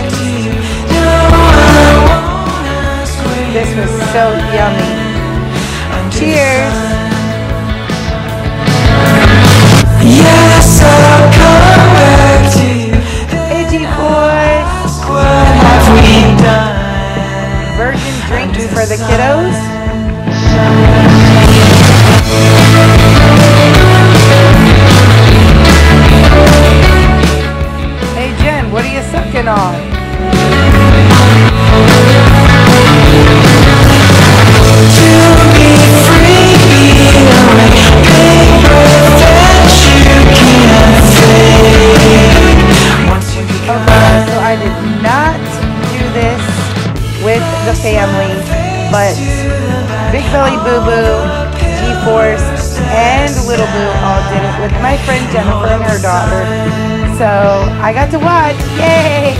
This was so yummy. Cheers. Yes, I'll come back to you. Hey, G-Boys. What have we done? Virgin drinks for the kiddos. Hey, Jen, what are you sucking on? With the family, but Big Belly Boo Boo, G-Force, and Little Boo all did it with my friend Jennifer and her daughter. So I got to watch. Yay!